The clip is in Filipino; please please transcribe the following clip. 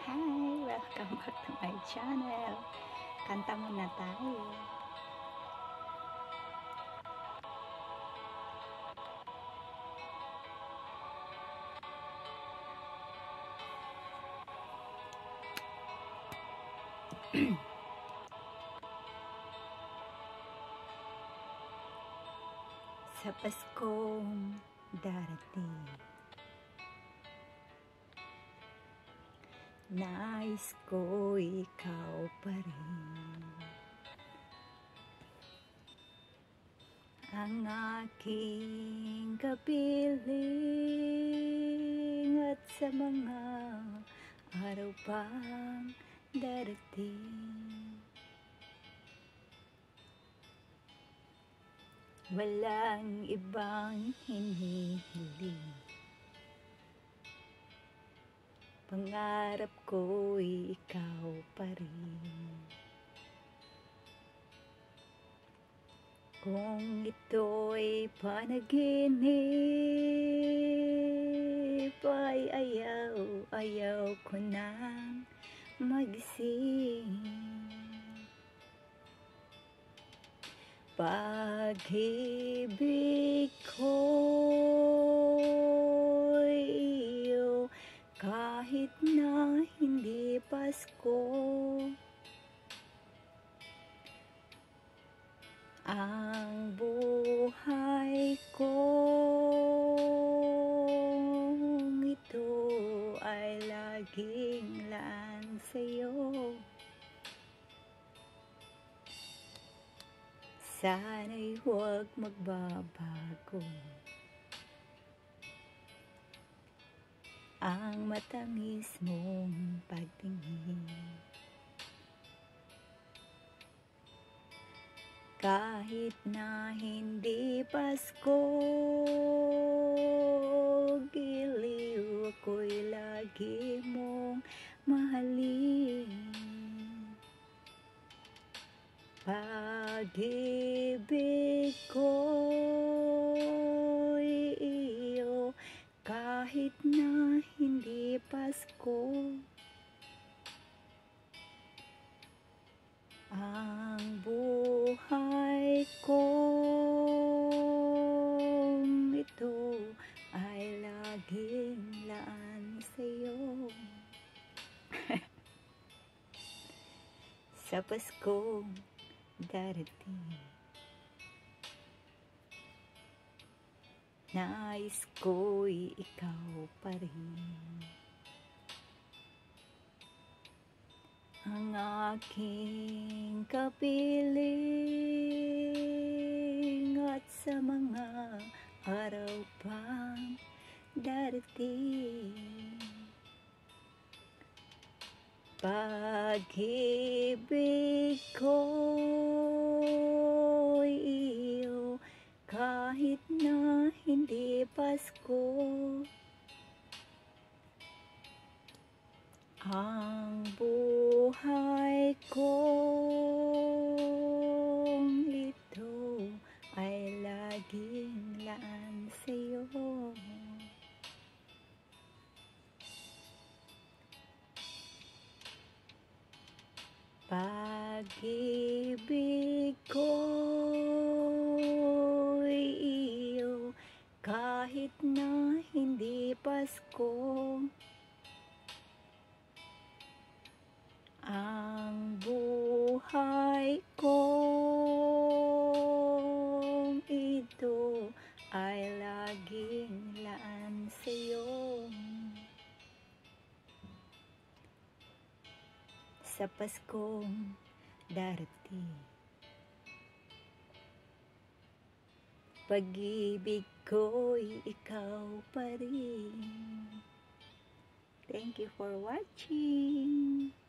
Hi! Welcome back to my channel. Kanta muna tayo. Sa Paskong darating, nais ko ikaw pa rin, ang aking kapiling, at sa mga araw pang darating, walang ibang hinihiling. Pangarap ko'y ikaw pa rin. Kung ito'y panaginip, ay ayaw ko nang magising. Pag-ibig ko'y iyo, kahit na hindi Pasko. Ang buhay kong ito ay laging laan sa'yo. Sana'y huwag magbabago ang matamis mong pagtingin. Kahit na hindi Pasko, giliw ako'y lagi mong mahalin. Pag-ibig ko'y iyo, kahit na hindi Pasko. Ang buhay kong ito ay laging laan sa'yo. Sa Paskong darating, nais ko'y ikaw pa rin, ang aking kapiling, at sa mga araw pang darating, pag-ibig ko'y iyo, kahit na hindi Pasko. Ang buhay kong ito ay laging laan sa'yo. Pag-ibig ko'y iyo, kahit na hindi Pasko. Ang buhay kong ito ay laging laan sa'yo. Sa Paskong darating, pag-ibig ko'y ikaw pa rin. Thank you for watching.